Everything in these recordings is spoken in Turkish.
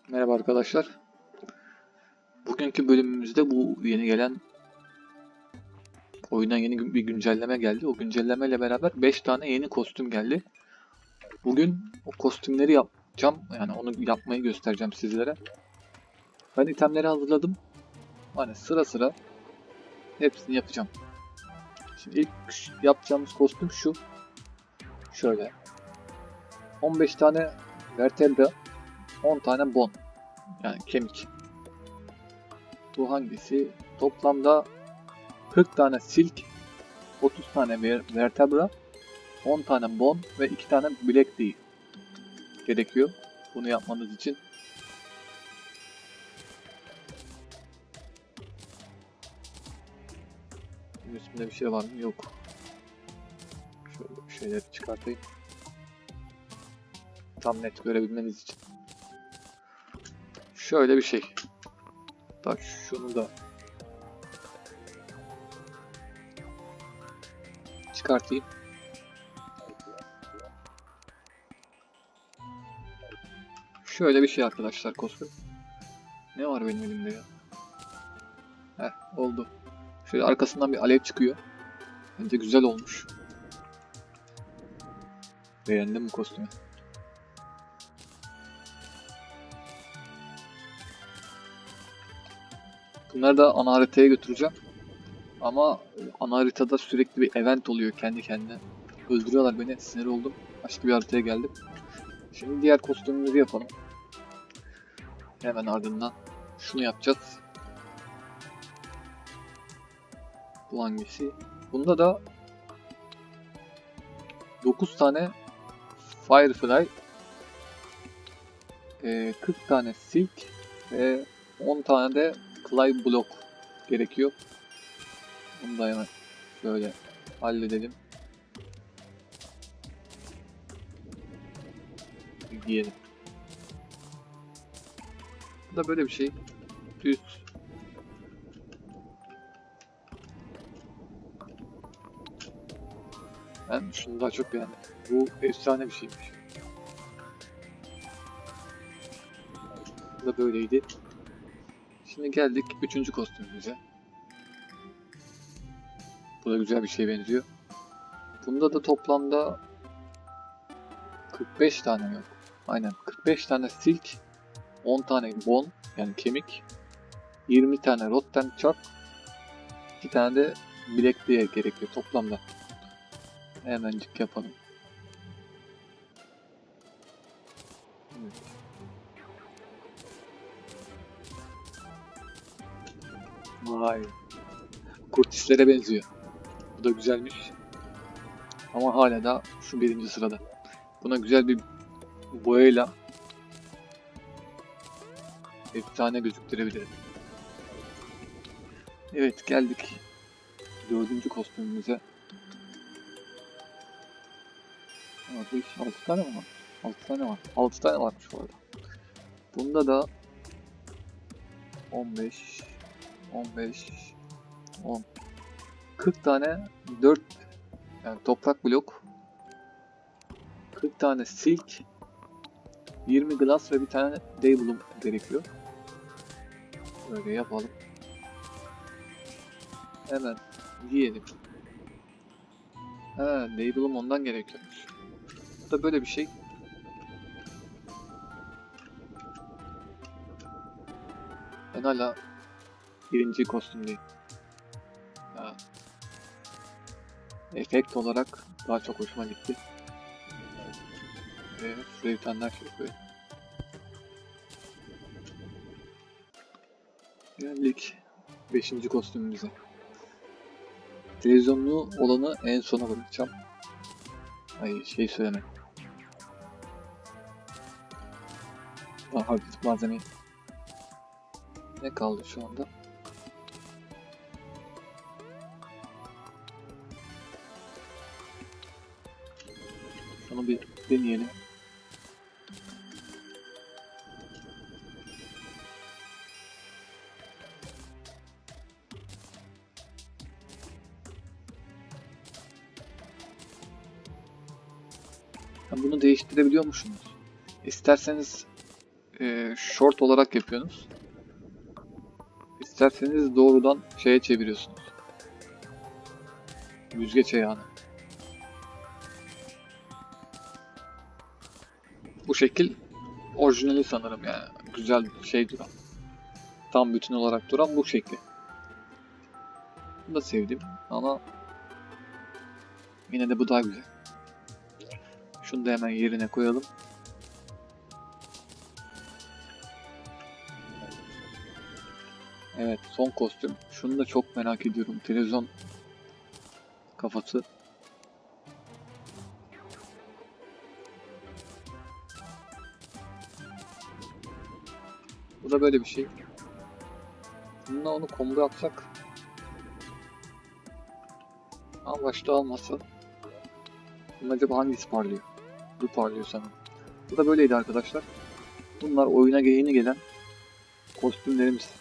Merhaba arkadaşlar. Bugünkü bölümümüzde bu yeni gelen oyuna yeni bir güncelleme geldi. O güncellemeyle beraber 5 tane yeni kostüm geldi. Bugün o kostümleri yapacağım. Yani onu yapmayı göstereceğim sizlere. Ben itemleri hazırladım. Hani sıra sıra hepsini yapacağım. Şimdi ilk yapacağımız kostüm şu. Şöyle. 15 tane vertebra, 10 tane bone. Yani kemik. Bu hangisi? Toplamda 40 tane silk, 30 tane vertebra, 10 tane bone ve 2 tane black değil gerekiyor bunu yapmanız için. Bunun üstünde bir şey var mı? Yok. Şöyle şeyleri çıkartayım. Tam net görebilmeniz için. Şöyle bir şey. Hatta şunu da çıkartayım. Şöyle bir şey arkadaşlar kostüm. Ne var benim elimde ya? Heh, oldu. Şöyle arkasından bir alev çıkıyor. Bence güzel olmuş. Beğendim bu kostümü. Bunları da ana haritaya götüreceğim. Ama ana haritada sürekli bir event oluyor kendi kendine. Öldürüyorlar beni, sinir oldum. Başka bir haritaya geldim. Şimdi diğer kostümümüzü yapalım. Hemen ardından şunu yapacağız. Bu hangisi? Bunda da 9 tane Firefly, 40 tane Silk ve 10 tane de Clay Block gerekiyor. Bunu da hemen şöyle halledelim. Giyelim. Bu da böyle bir şey. Düz. Ben şunu daha çok beğendim. Bu efsane bir şeymiş. Bu da böyleydi. Şimdi geldik 3. kostümümüze. Bu da güzel bir şeye benziyor. Bunda da toplamda 45 tane yok. Aynen 45 tane silk, 10 tane bone yani kemik, 20 tane rotten chalk, 2 tane de black diye gerekiyor toplamda. Hemencik yapalım. Evet. Vay. Kurtislere benziyor. Bu da güzelmiş. Ama hala da şu 1. sırada. Buna güzel bir boyayla efsane gözüktürebilirim. Evet, geldik 4. kostümümüze. 6 tane mi var? 6 tane var. 6 tane varmış bu arada. Bunda da 15 10 40 tane 4 yani toprak blok, 40 tane silk, 20 glass ve bir tane day bloom gerekiyor. Böyle yapalım. Hemen yiyelim. He, day bloom ondan gerekiyormuş. Bu da böyle bir şey. Ben hala 1. kostümdeyim. Ya, efekt olarak daha çok hoşuma gitti. Ve şuraya bir tane daha şey koyayım. Geldik 5. kostümümüze. Televizyonlu olanı en sona bırakacağım. Ay şey söyleme. Daha hafif malzemeyi. Ne kaldı şu anda? Şunu bir deneyelim. Bunu değiştirebiliyormuşsunuz. İsterseniz short olarak yapıyorsunuz. İsterseniz doğrudan şeye çeviriyorsunuz. Yüzgeç ayağını. Bu şekil orijinali sanırım yani. Güzel şey duran. Tam bütün olarak duran bu şekli. Bunu da sevdim ama yine de bu daha güzel. Şunu da hemen yerine koyalım. Evet, son kostüm. Şunu da çok merak ediyorum. Televizyon kafası. Bu da böyle bir şey. Bununla onu combo yapsak. Ama başta almasa. Bunun acaba hangisi parlıyor? Bu parlıyor sanırım. Bu da böyleydi arkadaşlar. Bunlar oyuna yeni gelen kostümlerimiz.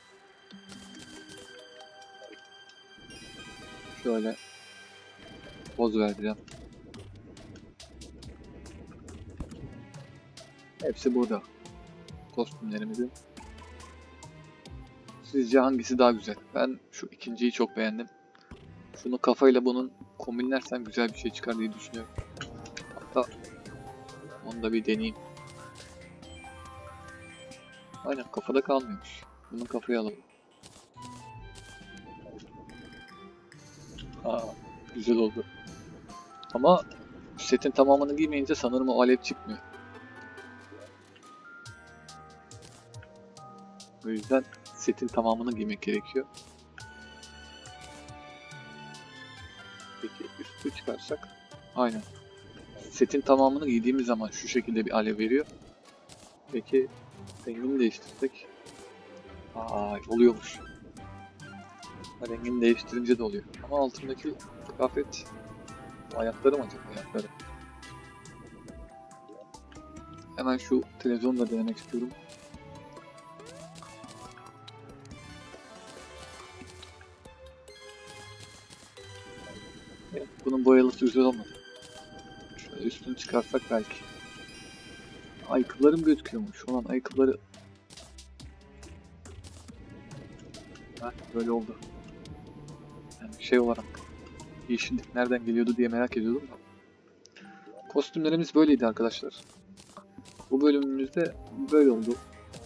Şöyle poz vereceğim. Hepsi burada. Kostümlerimizin. Sizce hangisi daha güzel? Ben şu ikinciyi çok beğendim. Şunu kafayla bunun kombinlersem güzel bir şey çıkar diye düşünüyorum. Hatta onu da bir deneyeyim. Aynen, kafada kalmıyormuş. Bunu kafaya alalım. Aa, güzel oldu. Ama setin tamamını giymeyince sanırım o alev çıkmıyor. O yüzden setin tamamını giymek gerekiyor. Peki üstü çıkarsak? Aynen. Setin tamamını giydiğimiz zaman şu şekilde bir alev veriyor. Peki rengini değiştirsek? Aa, oluyormuş. Rengini değiştirince de oluyor. Ama altındaki kıyafet, ayakları mı acaba, ayakları? Hemen şu televizyonla denemek istiyorum. Evet, bunun boyalısı güzel olmadı. Şöyle üstünü çıkarsak belki. Ayakkabılarım gözüküyormuş. Şu an ayakkabıları... Ha, böyle oldu. Yani şey olarak yeşillik nereden geliyordu diye merak ediyordum da. Kostümlerimiz böyleydi arkadaşlar. Bu bölümümüzde böyle oldu.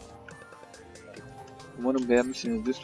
Umarım beğenmişsinizdir.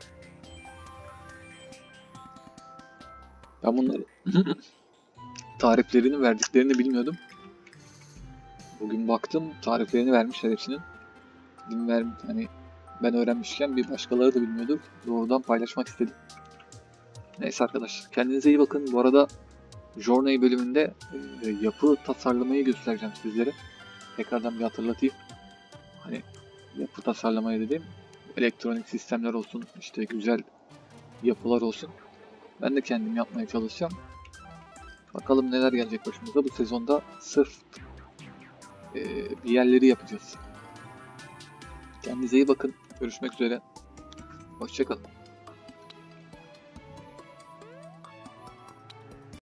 Ben bunları tariflerini verdiklerini bilmiyordum. Bugün baktım, tariflerini vermişler hepsinin. Hani ben öğrenmişken bir başkaları da bilmiyordur. Doğrudan paylaşmak istedim. Neyse arkadaşlar, kendinize iyi bakın. Bu arada Journey bölümünde yapı tasarlamayı göstereceğim sizlere. Tekrardan bir hatırlatayım. Hani yapı tasarlamayı dediğim elektronik sistemler olsun, işte güzel yapılar olsun. Ben de kendim yapmaya çalışacağım. Bakalım neler gelecek başımıza. Bu sezonda sırf bir yerleri yapacağız. Kendinize iyi bakın. Görüşmek üzere. Hoşça kalın.